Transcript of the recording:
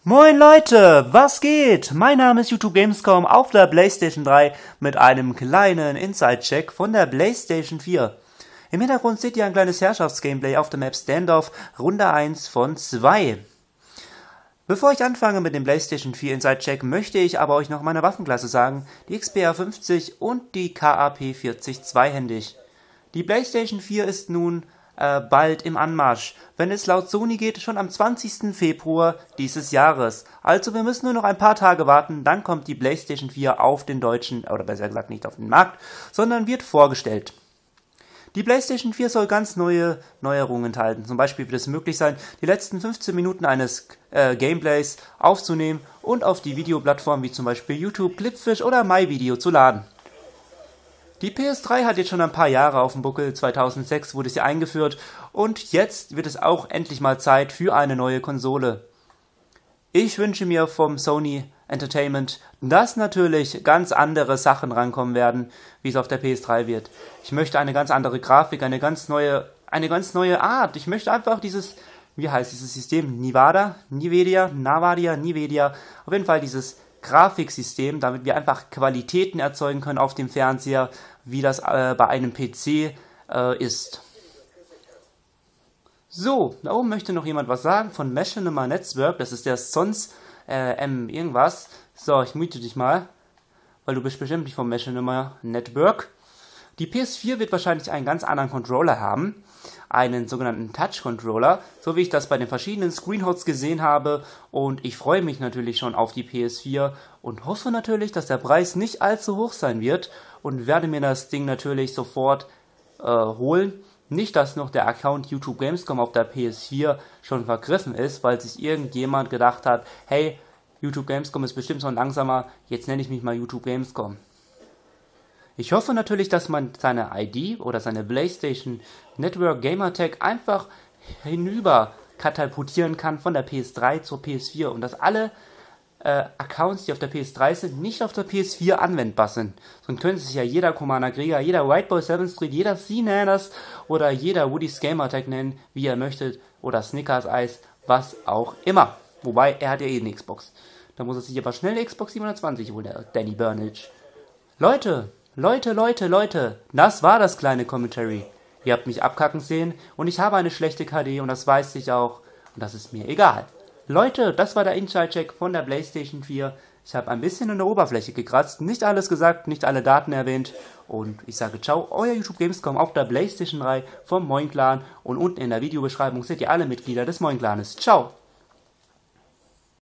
Moin Leute, was geht? Mein Name ist YouTube Gamescom auf der PlayStation 3 mit einem kleinen Inside-Check von der PlayStation 4. Im Hintergrund seht ihr ein kleines Herrschaftsgameplay auf der Map Standoff, Runde 1 von 2. Bevor ich anfange mit dem PlayStation 4 Inside-Check, möchte ich aber euch noch meine Waffenklasse sagen, die XPR50 und die KAP40 zweihändig. Die PlayStation 4 ist nun bald im Anmarsch, wenn es laut Sony geht, schon am 20. Februar dieses Jahres. Also wir müssen nur noch ein paar Tage warten, dann kommt die PlayStation 4 auf den deutschen, oder besser gesagt nicht auf den Markt, sondern wird vorgestellt. Die PlayStation 4 soll ganz neue Neuerungen enthalten. Zum Beispiel wird es möglich sein, die letzten 15 Minuten eines Gameplays aufzunehmen und auf die Videoplattformen wie zum Beispiel YouTube, Clipfish oder MyVideo zu laden. Die PS3 hat jetzt schon ein paar Jahre auf dem Buckel, 2006 wurde sie eingeführt und jetzt wird es auch endlich mal Zeit für eine neue Konsole. Ich wünsche mir vom Sony Entertainment, dass natürlich ganz andere Sachen rankommen werden, wie es auf der PS3 wird. Ich möchte eine ganz andere Grafik, eine ganz neue Art. Ich möchte einfach dieses, wie heißt dieses System? Nvidia? Auf jeden Fall dieses Grafiksystem, damit wir einfach Qualitäten erzeugen können auf dem Fernseher, wie das bei einem PC ist. So, da oben möchte noch jemand was sagen von Machinima Network, das ist der Sons irgendwas. So, ich mute dich mal, weil du bist bestimmt nicht vom Machinima Network. Die PS4 wird wahrscheinlich einen ganz anderen Controller haben, einen sogenannten Touch-Controller, so wie ich das bei den verschiedenen Screenshots gesehen habe, und ich freue mich natürlich schon auf die PS4 und hoffe natürlich, dass der Preis nicht allzu hoch sein wird und werde mir das Ding natürlich sofort holen. Nicht, dass noch der Account YouTube Gamescom auf der PS4 schon vergriffen ist, weil sich irgendjemand gedacht hat, hey, YouTube Gamescom ist bestimmt so ein langsamer, jetzt nenne ich mich mal YouTube Gamescom. Ich hoffe natürlich, dass man seine ID oder seine PlayStation Network Gamertag einfach hinüber katapultieren kann von der PS3 zur PS4 und dass alle Accounts, die auf der PS3 sind, nicht auf der PS4 anwendbar sind. Sonst könnte sich ja jeder Commander Krieger, jeder Whiteboy 7 Street, jeder C-Nanners oder jeder Woody's Gamertag nennen, wie er möchte, oder Snickers Eis, was auch immer. Wobei, er hat ja eh eine Xbox. Da muss er sich aber schnell eine Xbox 720 holen, der Danny Burnage. Leute, das war das kleine Commentary. Ihr habt mich abkacken sehen und ich habe eine schlechte KD und das weiß ich auch und das ist mir egal. Leute, das war der Inside-Check von der PlayStation 4. Ich habe ein bisschen in der Oberfläche gekratzt, nicht alles gesagt, nicht alle Daten erwähnt und ich sage ciao, euer YouTube Gamescom auf der PlayStation 3 vom Moin Clan und unten in der Videobeschreibung seht ihr alle Mitglieder des Moin Clanes. Ciao!